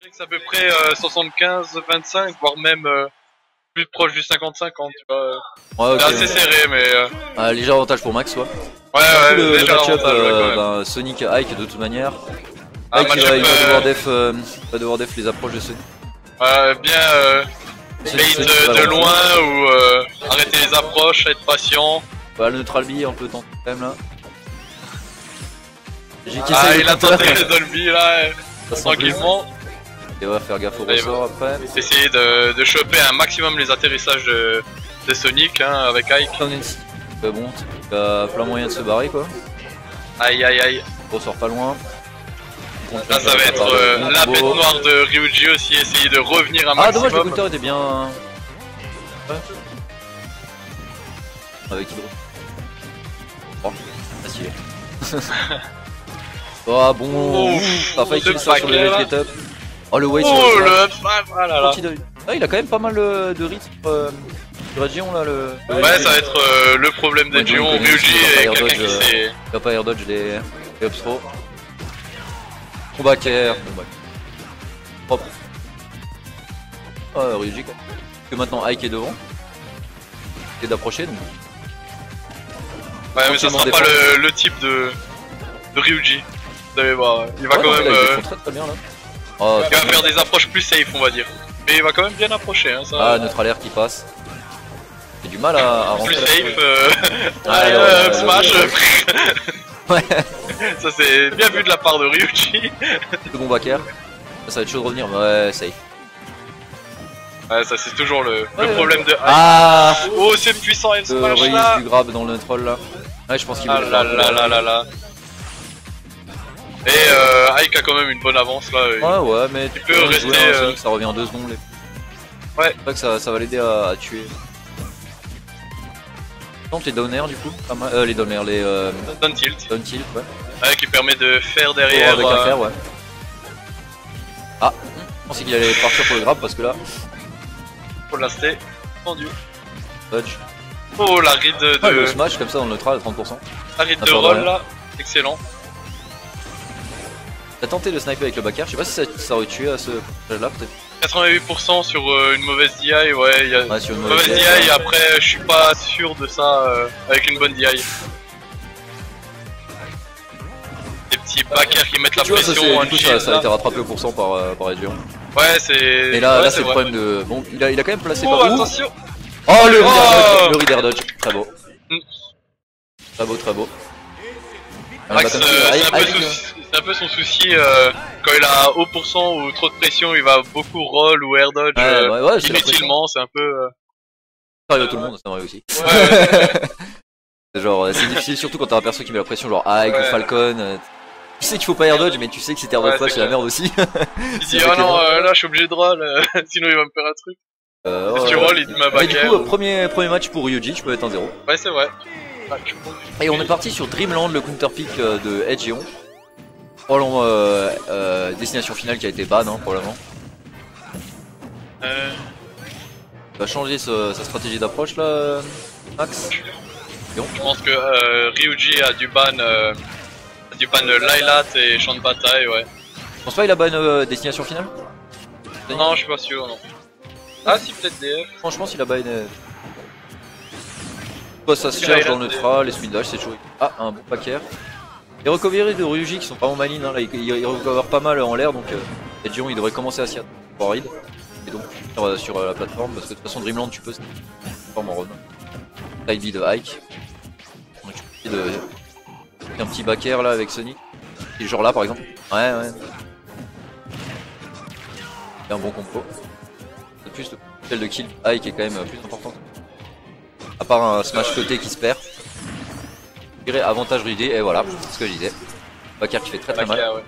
C'est à peu près 75-25, voire même plus proche du 50-50, tu vois. Ouais, C'est assez serré, mais... léger avantage pour Max, ouais. Ouais, Le léger match-up, avantage, ouais, Sonic Ike de toute manière. Ah, Ike il match-up, va devoir def les approches de Sonic. bien Sonic, bait Sonic, de loin ou arrêter les approches, être patient. Bah, le neutral B un peu tenté quand même là. Il a tenté le Dolby là, tranquillement. Et va faire gaffe au ressort après. Essayer de choper un maximum les atterrissages de Sonic avec Ike. Bon, il a plein moyen de se barrer quoi. Aïe. Ressort pas loin. Là ça va être la bête noire de Ryuji aussi, essayer de revenir un maximum. Ah dommage, le counter était bien... Ouais. Avec Hydro. Oh, facile. Oh bon, t'as failli kill ça sur le get up. Oh le wait sur le ah là là. Ah, il a quand même pas mal de rythme sur Edgeon là. Ouais, ça va être le problème d'Edgeon. Ryuji est quelqu'un qui sait... Il va pas air dodge les up throw. Bon backer. Propre. Oh Ryuji quoi. Que maintenant Ike est devant. Et d'approcher donc. Ouais mais ça sera pas le type de Ryuji. Vous allez voir, il va quand même... Il très bien là. Oh, il va faire des approches plus safe on va dire. Mais il va quand même bien approcher hein, ça... Ah neutral air qui passe. J'ai du mal à rentrer. Plus safe, smash. Ouais. Ça c'est bien vu de la part de Ryuji. Le bon backer. Ça va être chaud de revenir, mais ouais, safe. Ouais, ça c'est toujours le problème de... Ah. Oh c'est puissant et smash là. Du grab dans le troll là. Ouais, je pense qu'il veut là. Et Ike a quand même une bonne avance là. Ouais, mais tu peux rester... Sonic, ça revient en 2 secondes. Ouais. C'est vrai que ça va l'aider à tuer. Tente les down air du coup. Les down air, les... Down tilt. Down tilt, ouais. Ouais, qui permet de faire derrière... avec un fer, ouais. Ah, je pensais qu'il allait partir pour le grab parce que là... Faut l'aster. Tendu. Dodge. Oh la ride de... le smash comme ça dans le neutral à 30%. La ride de roll là, excellent. T'as tenté le sniper avec le backer, je sais pas si ça aurait tué à ce là peut-être. 88% sur une mauvaise DI, ouais, il y a sur une mauvaise DI, après je suis pas sûr de ça avec une bonne DI. Des petits backers qui mettent la pression. Du coup ça a été rattrapé au pourcent par Edgeon. Ouais c'est... Et là c'est le problème de... Bon il a quand même placé par où. Attention. Oh le reader dodge, très beau. Très beau. Max, c'est un peu son souci quand il a haut pourcent ou trop de pression, il va beaucoup roll ou air dodge inutilement, c'est un peu... Ça arrive à tout le monde, ça m'arrive aussi. Genre c'est difficile surtout quand t'as un perso qui met la pression genre Ike ou Falcon. Tu sais qu'il faut pas air dodge mais tu sais que si t'es air dodge pas c'est la merde aussi. Il dit oh non là je suis obligé de roll sinon il va me faire un truc. Si tu roll il te met un backer. Du coup premier match pour Ryuji, je peux être 1-0. Ouais c'est vrai. Et on est parti sur Dreamland, le counter pick de Edgeon. Destination finale qui a été ban probablement. Il va changer sa stratégie d'approche là, Max. Je pense que Ryuji a du ban Lylat et champ de bataille, ouais. Je pense pas il a ban destination finale. Non, je suis pas sûr, non. Ah si, peut-être DF. Franchement, s'il a ban... ça se charge dans le neutral, les speed dash c'est chaud. Ah, un bon packer. Les recovery de Ryuji qui sont vraiment malines, là, il recover pas mal en l'air, donc Edgeon il devrait commencer à s'y attendre pour ride. Et donc sur la plateforme, parce que de toute façon Dreamland tu peux plateforme en run. Side B de Ike. Donc tu peux un petit backer là avec Sonic. Et genre là par exemple. Ouais. C'est un bon compo. De plus, le potentiel de kill Ike est quand même plus important. À part un smash côté qui se perd. Je dirais avantage Ryuji et voilà, c'est ce que je disais. Backer qui fait très mal. Ouais.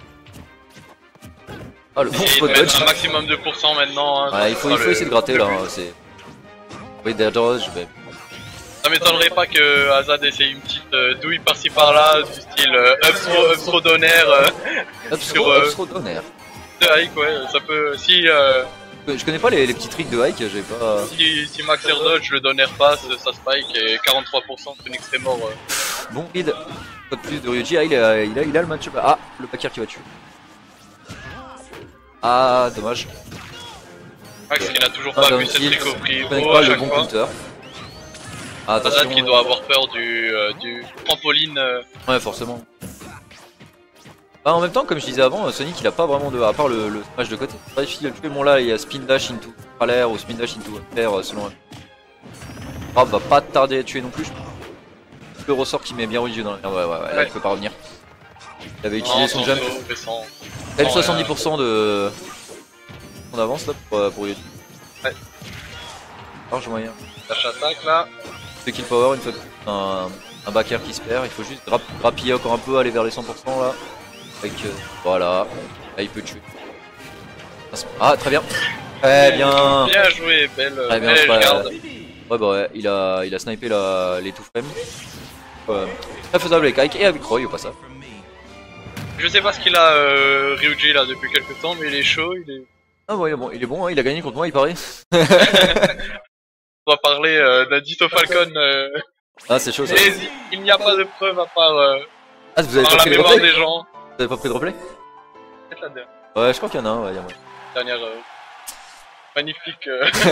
Ah le bon spot dodge. Un maximum de pourcent maintenant. Ouais, il faut essayer de gratter là. Oui, des dodge. Ça m'étonnerait pas que Azad essaye une petite douille par-ci par-là, du style up throw donner. Up throw donner. De Ike, ouais, ça peut. Si. Je connais pas les petits tricks de Ike, j'ai pas... Si Max Air Dodge, le donner passe, ça spike et 43% Phoenix est mort. Bon lead, pas de plus de Ryuji, il a le match-up. Ah, le backer qui va tuer. Ah, dommage. Max qui n'a toujours pas vu cette trick au prix pas le bon counter. Ah, attention. Qui doit avoir peur du trampoline. Ouais, forcément. Bah, en même temps, comme je disais avant, Sonic il a pas vraiment de. À part le smash de côté. Bref, là, il y a spin dash into à l'air ou spin dash into air selon. Ah, va pas tarder à tuer non plus. Le ressort qui met bien Luigi dans la. Ouais, là il peut pas revenir. Il avait utilisé son jump. Elle 70% de. On avance là pour Luigi. Ouais. Large moyen. Dash attaque là. De kill power, une fois un back air qui se perd, il faut juste grappiller encore un peu, aller vers les 100% là. Avec voilà, là il peut tuer. Ah très bien. Très bien. Bien joué, belle garde. Ouais bah ouais, il a snipé les two frames. Très faisable avec Ike et avec Roy au passage. Je sais pas ce qu'il a Ryuji là depuis quelques temps, mais il est chaud, il est. Ah ouais bon, il est bon, hein, il a gagné contre moi il paraît. On va parler d'un Ditto Falcon. Ah c'est chaud ça. Mais il n'y a pas de preuve à part, ah, vous avez par pas la mémoire des gens. Vous avez pas pris de replay? Peut-être la dernière. Ouais je crois qu'il y en a un, ouais, il y a moyen. Dernière magnifique.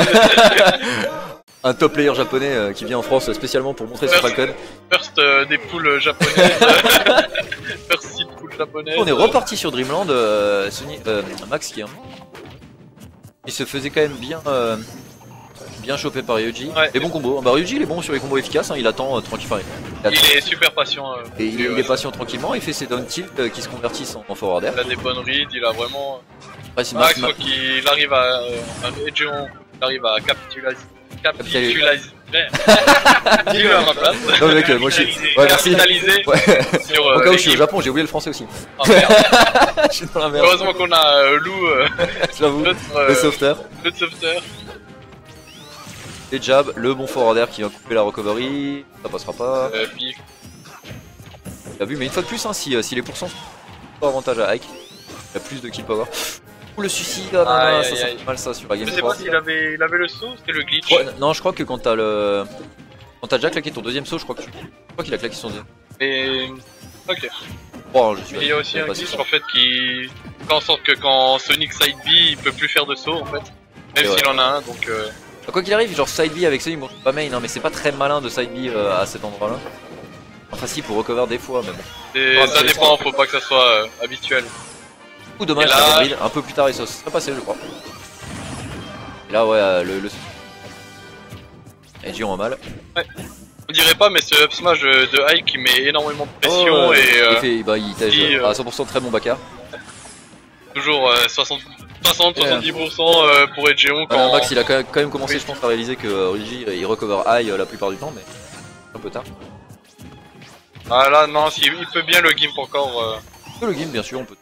Un top player japonais qui vient en France spécialement pour montrer son Falcon. First des poules japonaises. First 6 poules japonaises. On est reparti sur Dreamland, Max qui se faisait quand même bien chopé par Ryuji. Ouais. Les bons combos. Bah Ryuji il est bon sur les combos efficaces, hein. Il attend tranquille. Il est super patient. Et il est patient tranquillement, il fait ses down tilt qui se convertissent en forward air. Il a des bonnes reads, il a vraiment. Ouais, c'est Max, faut qu'il arrive à. Edgeon, il arrive à capitulariser. Dis-le à ma place. Non mais mec, moi je suis. Ouais, merci. Ouais. Sur, au cas où je suis au Japon, j'ai oublié le français aussi. Oh merde. Je suis dans la merde. Heureusement qu'on a Lou. J'avoue. Le sauveteur. Le sauveteur. Les jabs, le bon forward air qui va couper la recovery. Ça passera pas. T'as vu, mais une fois de plus, hein, si les pourcents sont pas avantage à Ike, il y a plus de kill power. Ouh, le suicide, ça fait mal ça sur la game. Je sais pas s'il avait le saut, c'était le glitch. Ouais, non, je crois que quand t'as déjà claqué ton deuxième saut, je crois qu'il a claqué son deuxième. Et. Ok. Oh, il y a aussi un glitch en fait qui fait en sorte que quand Sonic side B, il peut plus faire de saut en fait. Même s'il en a un, donc. Quoi qu'il arrive, genre side B avec Sonic, bon, pas main, hein, mais c'est pas très malin de side B à cet endroit là. Enfin, si, pour recover des fois, mais bon. Ça dépend, faut pas que ça soit habituel. Ou dommage, là... un peu plus tard, et ça serait passé, je crois. Et là, ouais, Edgy en mal. Ouais. On dirait pas, mais ce up smash de Ike qui met énormément de pression et. Il tège à 100% très bon backer. Toujours 60-70% pour Edgeon quand. Max il a quand même commencé, je pense, à réaliser que Ryuji il recover high la plupart du temps, mais un peu tard. Ah là, non, il peut bien le gimp encore. Le gimp, bien sûr, on peut.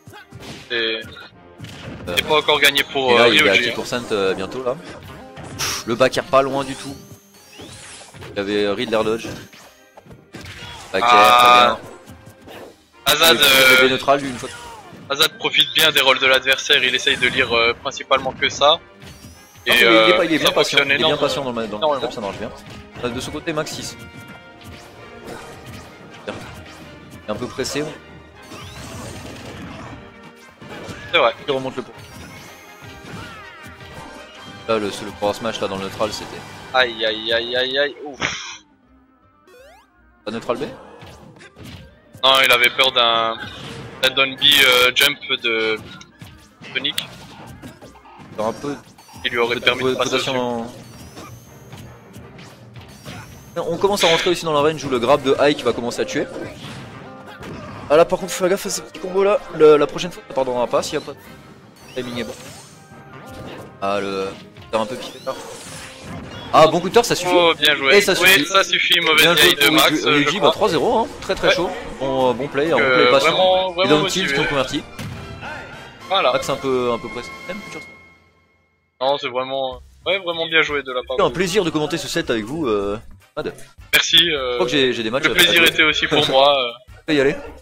C'est pas encore gagné pour là, Ryuji. Il est à 10% bientôt là. Le back air pas loin du tout. Il avait read l'air dodge. Back air, très bien. Azad, neutral une fois. Azad profite bien des rôles de l'adversaire, il essaye de lire principalement que ça. Et il est bien patient, il est bien patient dans le match, ça marche bien. De son côté, Max 6. Il est un peu pressé. C'est vrai. Il remonte le pot. Là, le power smash là dans le neutral, c'était. Aïe aïe aïe aïe aïe, ouf. Pas neutral B? Non, il avait peur d'un down B jump de Sonic. Un peu. Il lui aurait permis de passer dessus. On commence à rentrer aussi dans la range où le grab de Ike va commencer à tuer. Ah là par contre faut faire gaffe à ces petits combos là, la prochaine fois ça pardonnera pas s'il n'y a pas de timing est bon. Ah le un peu piqué là. Ah bon counter ça suffit. Oh bien joué, et ça suffit. Oui, ça suffit, mauvaise vieille de Max. Ryuji bah 3-0 hein, très chaud, bon play, patient. Et donc tilt qui ont converti. Voilà. Max un peu pressé. Non c'est vraiment bien joué de la part. C'est un plaisir de commenter ce set avec vous. Merci. Je crois que j'ai des matchs. Le plaisir était aussi pour moi. Je vais y aller.